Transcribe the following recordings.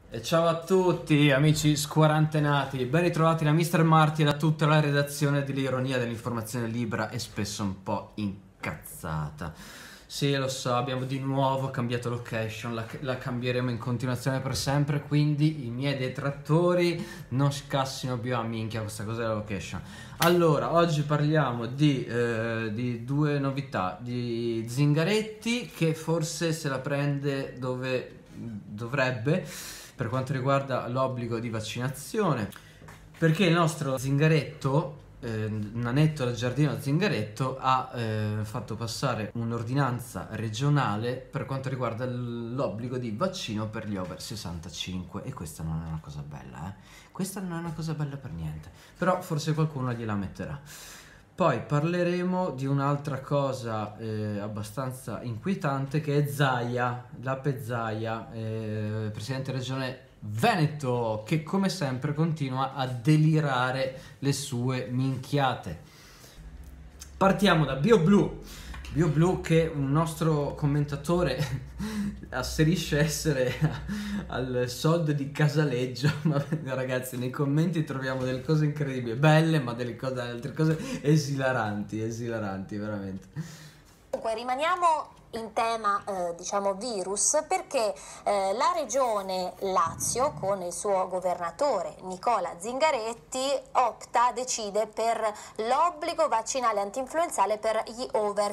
E ciao a tutti amici squarantenati, ben ritrovati da Mr. Marty e da tutta la redazione dell'ironia dell'informazione libera e spesso un po' incazzata. Sì, lo so, abbiamo di nuovo cambiato location, la cambieremo in continuazione per sempre, quindi i miei detrattori non scassino più a minchia questa cosa della location. Allora, oggi parliamo di due novità, di Zingaretti che forse se la prende dove dovrebbe per quanto riguarda l'obbligo di vaccinazione, perché il nostro Zingaretto, Nanetto del Giardino Zingaretto, ha fatto passare un'ordinanza regionale per quanto riguarda l'obbligo di vaccino per gli over 65 e questa non è una cosa bella, questa non è una cosa bella per niente, però forse qualcuno gliela metterà. Poi parleremo di un'altra cosa abbastanza inquietante che è Zaia, Lape Zaia, presidente regione Veneto, che come sempre continua a delirare le sue minchiate. Partiamo da BioBlue che un nostro commentatore asserisce essere al soldo di Casaleggio, ma ragazzi nei commenti troviamo delle cose incredibili, belle, ma altre cose esilaranti veramente. Comunque rimaniamo in tema diciamo virus perché la regione Lazio con il suo governatore Nicola Zingaretti decide per l'obbligo vaccinale antinfluenzale per gli over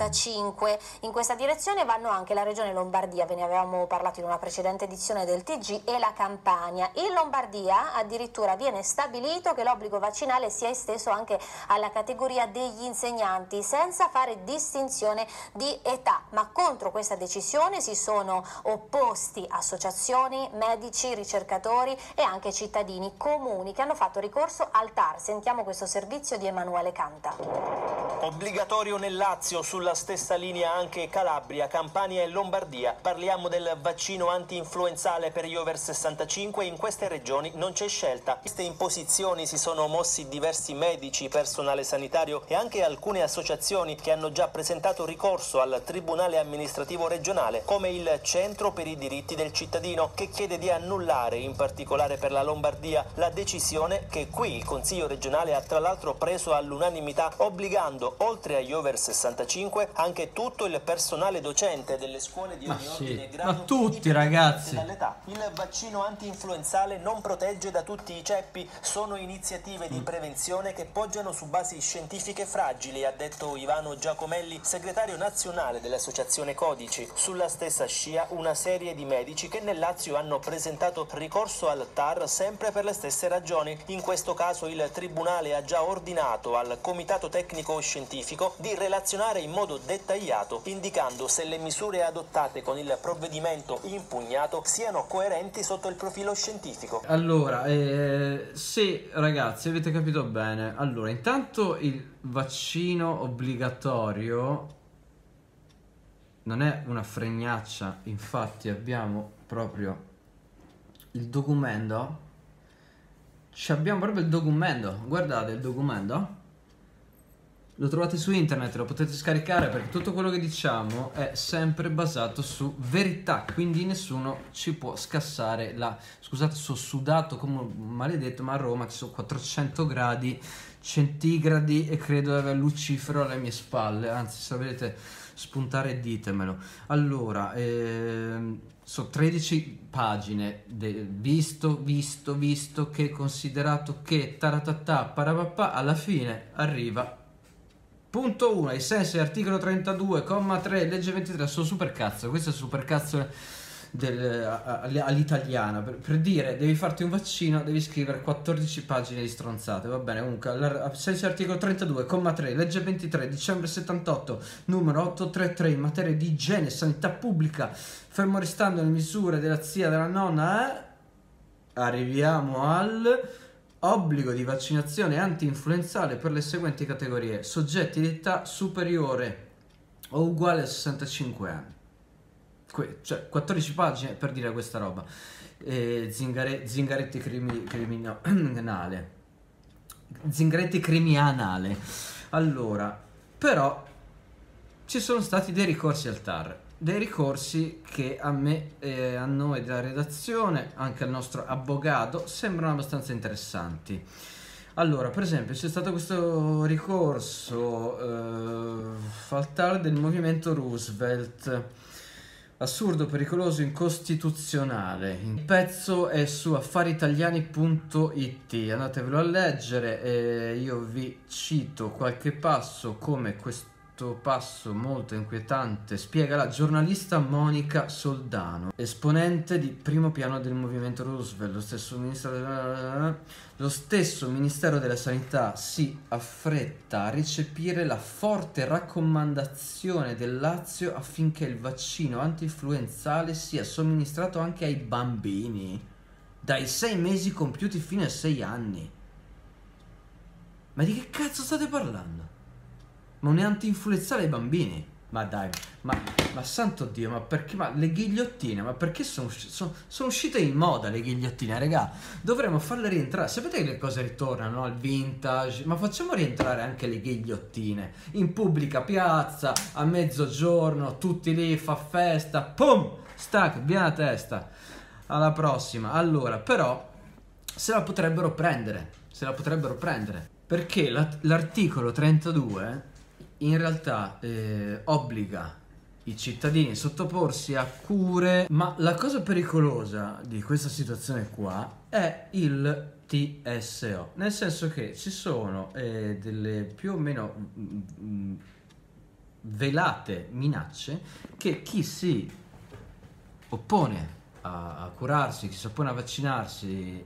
65. In questa direzione vanno anche la regione Lombardia, ve ne avevamo parlato in una precedente edizione del TG, e la Campania. In Lombardia addirittura viene stabilito che l'obbligo vaccinale sia esteso anche alla categoria degli insegnanti senza fare distinzione di età. Ma contro questa decisione si sono opposti associazioni, medici, ricercatori e anche cittadini comuni che hanno fatto ricorso al TAR. Sentiamo questo servizio di Emanuele Canta. Obbligatorio nel Lazio, sulla stessa linea anche Calabria, Campania e Lombardia. Parliamo del vaccino anti-influenzale per gli over 65. In queste regioni non c'è scelta. Queste imposizioni si sono mossi diversi medici, personale sanitario e anche alcune associazioni che hanno già presentato ricorso al Tribunale amministrativo regionale, come il Centro per i diritti del cittadino, che chiede di annullare, in particolare per la Lombardia, la decisione che qui il Consiglio regionale ha tra l'altro preso all'unanimità, obbligando, oltre agli over 65, anche tutto il personale docente delle scuole di ogni ordine e grado, ma tutti ragazzi. dall'età. Il vaccino anti-influenzale non protegge da tutti i ceppi, sono iniziative di prevenzione che poggiano su basi scientifiche fragili, ha detto Ivano Giacomelli, segretario nazionale dell'associazione Codici. Sulla stessa scia una serie di medici che nel Lazio hanno presentato ricorso al TAR sempre per le stesse ragioni. In questo caso il Tribunale ha già ordinato al Comitato Tecnico Scientifico di relazionare in modo dettagliato, indicando se le misure adottate con il provvedimento impugnato siano coerenti sotto il profilo scientifico. Allora, sì ragazzi, avete capito bene. Allora, intanto il vaccino obbligatorio non è una fregnaccia, infatti abbiamo proprio il documento, guardate il documento, lo trovate su internet, lo potete scaricare perché tutto quello che diciamo è sempre basato su verità, quindi nessuno ci può scassare la... Scusate, sono sudato come un maledetto, ma a Roma ci sono 400 gradi centigradi e credo di avere Lucifero alle mie spalle, anzi se volete spuntare ditemelo. Allora, sono 13 pagine, visto che considerato che taratatà parapapà, alla fine arriva punto 1, ai sensi dell'articolo 32,3 legge 23, sono super cazzo, questo è super cazzo all'italiana, per dire devi farti un vaccino devi scrivere 14 pagine di stronzate, va bene. Comunque ai sensi dell'articolo 32,3 legge 23 dicembre 78 numero 833 in materia di igiene e sanità pubblica, fermo restando le misure della zia e della nonna, arriviamo al obbligo di vaccinazione anti-influenzale per le seguenti categorie: soggetti di età superiore o uguale a 65 anni. Cioè 14 pagine per dire questa roba. Zingaretti criminale. Zingaretti criminale. Allora, però ci sono stati dei ricorsi al TAR. dei ricorsi che a me, a noi della redazione, anche al nostro avvocato, sembrano abbastanza interessanti. Allora, per esempio, c'è stato questo ricorso faltare del movimento Roosevelt, assurdo, pericoloso, incostituzionale. Il pezzo è su affaritaliani.it, andatevelo a leggere. Io vi cito qualche passo, come questo passo molto inquietante spiega la giornalista Monica Soldano, esponente di primo piano del movimento Roosevelt. Lo stesso Ministero della Sanità si affretta a recepire la forte raccomandazione del Lazio affinché il vaccino antinfluenzale sia somministrato anche ai bambini dai 6 mesi compiuti fino ai 6 anni. Ma di che cazzo state parlando? Ma un antinfluenzale ai bambini? Ma dai, ma santo Dio, ma perché? Ma le ghigliottine, ma perché sono uscite in moda le ghigliottine, raga? Dovremmo farle rientrare. Sapete che le cose ritornano, no? Al vintage. Ma facciamo rientrare anche le ghigliottine in pubblica piazza, a mezzogiorno, tutti lì, fa festa, pum, stack, via la testa. Alla prossima. Allora, però, se la potrebbero prendere, perché l'articolo 32 in realtà obbliga i cittadini a sottoporsi a cure, ma la cosa pericolosa di questa situazione qua è il TSO, nel senso che ci sono delle più o meno velate minacce che chi si oppone a curarsi, chi si oppone a vaccinarsi,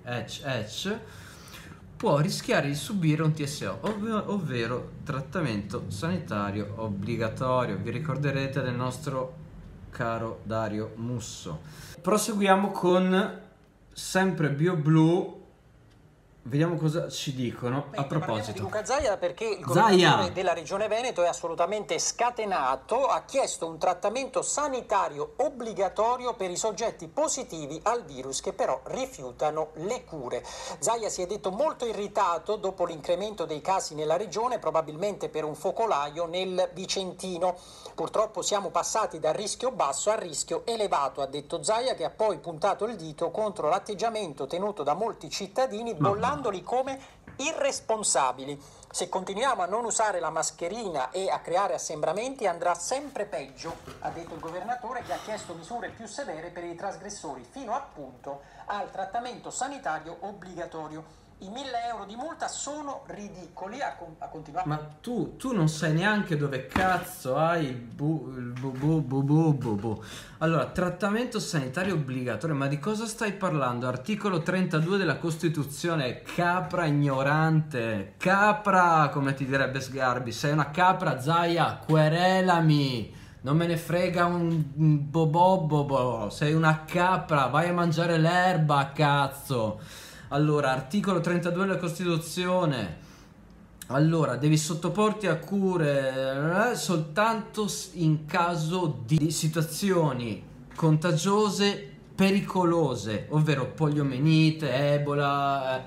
può rischiare di subire un TSO, ovvero trattamento sanitario obbligatorio. Vi ricorderete del nostro caro Dario Musso. Proseguiamo con sempre BioBlue. Vediamo cosa ci dicono a proposito di Luca Zaia, perché il governatore della regione Veneto è assolutamente scatenato, ha chiesto un trattamento sanitario obbligatorio per i soggetti positivi al virus che però rifiutano le cure. Zaia si è detto molto irritato dopo l'incremento dei casi nella regione, probabilmente per un focolaio nel Vicentino. Purtroppo siamo passati dal rischio basso al rischio elevato, ha detto Zaia, che ha poi puntato il dito contro l'atteggiamento tenuto da molti cittadini, bollandoli come irresponsabili. Se continuiamo a non usare la mascherina e a creare assembramenti andrà sempre peggio, ha detto il governatore, che ha chiesto misure più severe per i trasgressori, fino appunto al trattamento sanitario obbligatorio. I 1.000 euro di multa sono ridicoli, ha continuato. Ma tu non sai neanche dove cazzo hai il Allora, trattamento sanitario obbligatorio, ma di cosa stai parlando? Articolo 32 della Costituzione, capra ignorante, capra, come ti direbbe Sgarbi, sei una capra, Zaia, querelami, non me ne frega un bobo, sei una capra, vai a mangiare l'erba, cazzo. Allora, articolo 32 della Costituzione. Allora, devi sottoporti a cure soltanto in caso di situazioni contagiose pericolose, ovvero poliomielite, Ebola,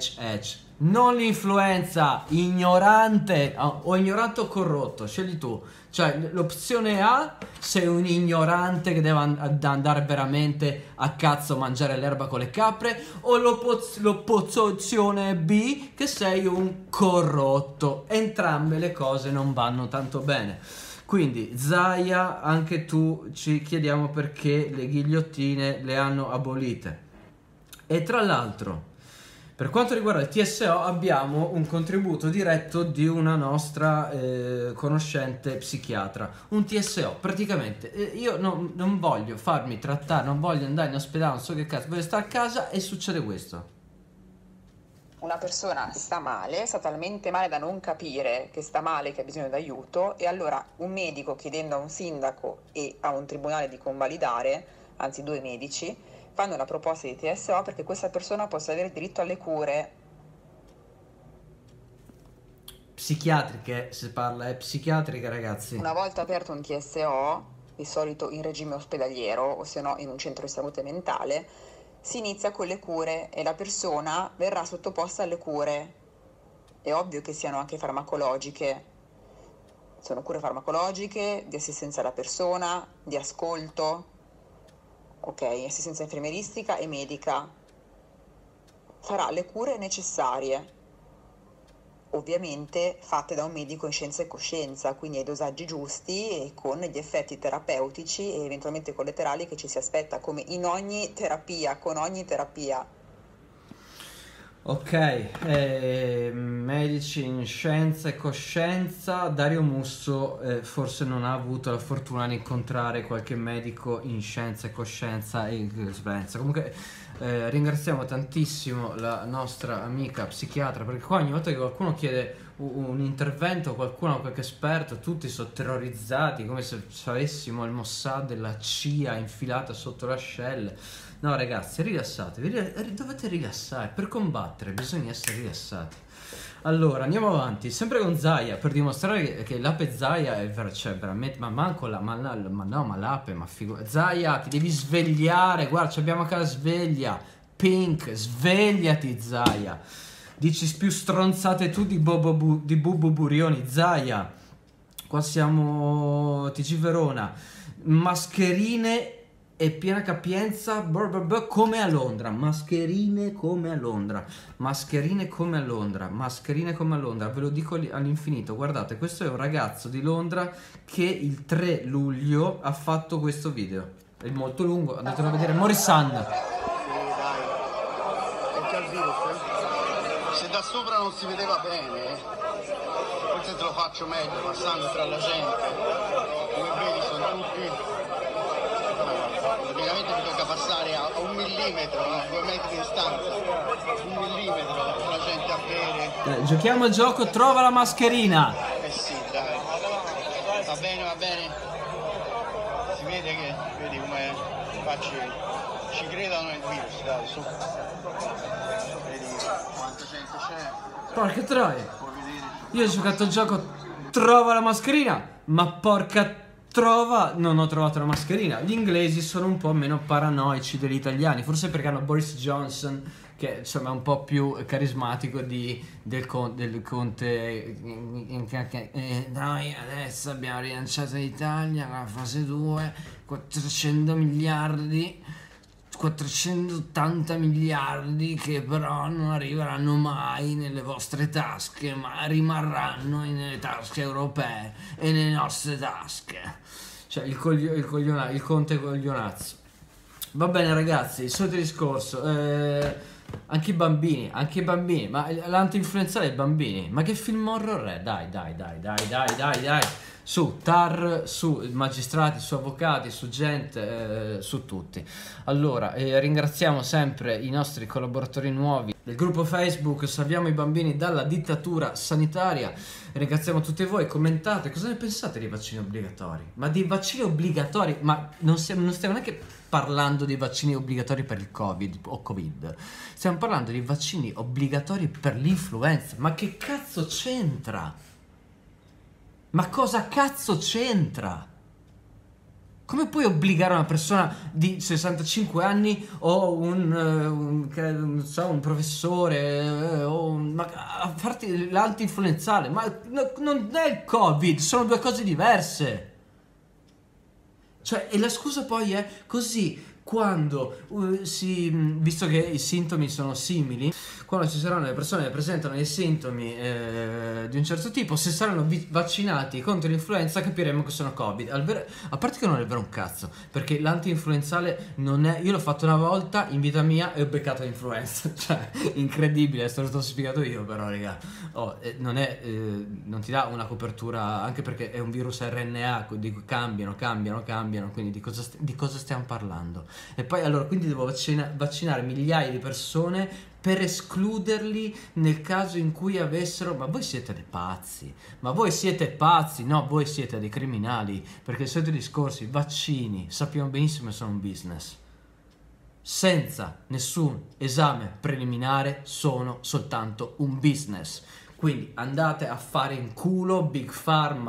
non l'influenza, ignorante o ignorante o corrotto, scegli tu. Cioè, l'opzione A, sei un ignorante che deve andare veramente a cazzo a mangiare l'erba con le capre, o l'opzione B, che sei un corrotto. Entrambe le cose non vanno tanto bene. Quindi, Zaia, anche tu ci chiediamo perché le ghigliottine le hanno abolite. E tra l'altro, per quanto riguarda il TSO, abbiamo un contributo diretto di una nostra conoscente psichiatra. Un TSO, praticamente, io non voglio farmi trattare, non voglio andare in ospedale, non so che cazzo, voglio stare a casa e succede questo. Una persona sta male, sta talmente male da non capire che sta male, che ha bisogno d'aiuto, e allora un medico, chiedendo a un sindaco e a un tribunale di convalidare, anzi 2 medici, fanno la proposta di TSO perché questa persona possa avere diritto alle cure psichiatriche. Si parla, è psichiatrica, ragazzi. Una volta aperto un TSO, di solito in regime ospedaliero o se no in un centro di salute mentale, si inizia con le cure e la persona verrà sottoposta alle cure. È ovvio che siano anche farmacologiche, sono cure farmacologiche, di assistenza alla persona, di ascolto, ok, assistenza infermieristica e medica. Farà le cure necessarie, ovviamente fatte da un medico in scienza e coscienza, quindi ai dosaggi giusti e con gli effetti terapeutici e eventualmente collaterali che ci si aspetta, come in ogni terapia, con ogni terapia. Ok, medici in scienza e coscienza. Dario Musso forse non ha avuto la fortuna di incontrare qualche medico in scienza e coscienza e esperienza. Comunque ringraziamo tantissimo la nostra amica psichiatra, perché qua ogni volta che qualcuno chiede un intervento, qualcuno, qualche esperto, tutti sono terrorizzati come se avessimo il Mossad e la CIA infilata sotto l'ascella. No ragazzi, rilassatevi, dovete rilassare, per combattere bisogna essere rilassati. Allora, andiamo avanti, sempre con Zaya, per dimostrare che l'ape Zaya è cioè veramente, ma manco la, ma no, ma l'ape, ma Zaya, ti devi svegliare, guarda, abbiamo qua la sveglia, Pink, svegliati Zaya. Dici più stronzate tu di Bubu Burioni, Zaya. Qua siamo TG Verona, mascherine e piena capienza come a Londra, mascherine come a Londra, mascherine come a Londra, mascherine come a Londra, ve lo dico all'infinito. Guardate, questo è un ragazzo di Londra che il 3 luglio ha fatto questo video, è molto lungo, andatelo a vedere. Morisan. Se da sopra non si vedeva bene, forse te lo faccio meglio passando tra la gente. Come vedi sono tutti. Praticamente mi tocca passare a 1 millimetro, a 2 metri di distanza, 1 millimetro, la gente a bere. Dai, giochiamo il gioco, trova la mascherina. Sì, dai, va bene, va bene. Si vede che, vedi come facci, ci credano nel virus, dai, su. Vedi quanta gente c'è. Porca troia. Io ho giocato il gioco, trova la mascherina, ma porca trova, non ho trovato la mascherina. Gli inglesi sono un po' meno paranoici degli italiani, forse perché hanno Boris Johnson, che insomma è un po' più carismatico del conte. Noi adesso abbiamo rilanciato l'Italia con la fase 2, 400 miliardi, 480 miliardi che però non arriveranno mai nelle vostre tasche, ma rimarranno nelle tasche europee e nelle nostre tasche. Cioè il conte coglionazzo. Va bene ragazzi, il solito discorso. Anche i bambini, ma l'anti-influenzale ai bambini, ma che film horror è? Dai. Su TAR, su magistrati, su avvocati, su gente, su tutti. Allora, ringraziamo sempre i nostri collaboratori nuovi del gruppo Facebook Salviamo i bambini dalla dittatura sanitaria. Ringraziamo tutti voi, commentate, cosa ne pensate dei vaccini obbligatori? Ma dei vaccini obbligatori, ma non stiamo neanche parlando dei vaccini obbligatori per il Covid o Covid, stiamo parlando di vaccini obbligatori per l'influenza. Ma che cazzo c'entra? Ma cosa cazzo c'entra? Come puoi obbligare una persona di 65 anni o un professore a farti l'anti-influenzale? Ma non è il Covid, sono due cose diverse. Cioè, e la scusa poi è così, quando visto che i sintomi sono simili, quando ci saranno le persone che presentano dei sintomi di un certo tipo, se saranno vaccinati contro l'influenza capiremo che sono Covid. A parte che non è vero un cazzo, perché l'anti-influenzale non è... Io l'ho fatto una volta in vita mia e ho beccato l'influenza. Cioè, incredibile, è stato tossificato io però, raga. Non ti dà una copertura, anche perché è un virus RNA, di cui cambiano, quindi di cosa stiamo parlando? E poi allora, quindi devo vaccinare migliaia di persone per escluderli nel caso in cui avessero... Ma voi siete dei pazzi, no, voi siete dei criminali, perché i soliti discorsi, i vaccini, sappiamo benissimo che sono un business, senza nessun esame preliminare sono soltanto un business. Quindi andate a fare in culo Big Pharma,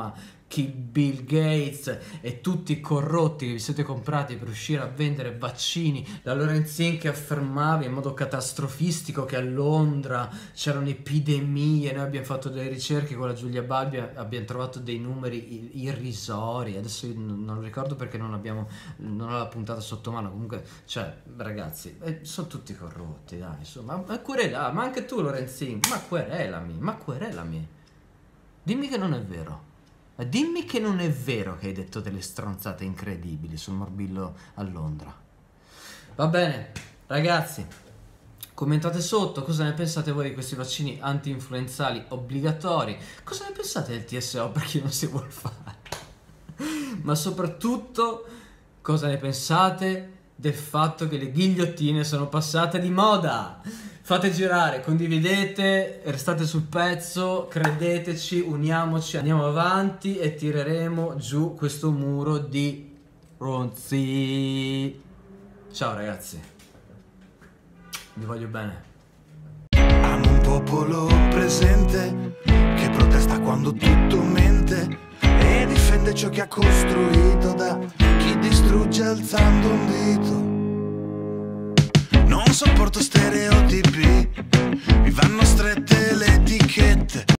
Bill Gates e tutti i corrotti che vi siete comprati per riuscire a vendere vaccini, la Lorenzin che affermava in modo catastrofistico che a Londra c'erano epidemie, noi abbiamo fatto delle ricerche con la Giulia Balbi, abbiamo trovato dei numeri irrisori, adesso io non lo ricordo perché non ho la puntata sotto mano, comunque cioè ragazzi sono tutti corrotti, dai, insomma, ma anche tu Lorenzin, ma querelami, dimmi che non è vero. Dimmi che non è vero che hai detto delle stronzate incredibili sul morbillo a Londra. Va bene, ragazzi, commentate sotto cosa ne pensate voi di questi vaccini anti-influenzali obbligatori. Cosa ne pensate del TSO per chi non si vuol fare? Ma soprattutto cosa ne pensate del fatto che le ghigliottine sono passate di moda? Fate girare, condividete, restate sul pezzo, credeteci, uniamoci, andiamo avanti e tireremo giù questo muro di Ronzi. Ciao ragazzi, vi voglio bene. Amo un popolo presente che protesta quando tutto mente e difende ciò che ha costruito da chi distrugge alzando un dito. Non sopporto stereotipi, mi vanno strette le etichette.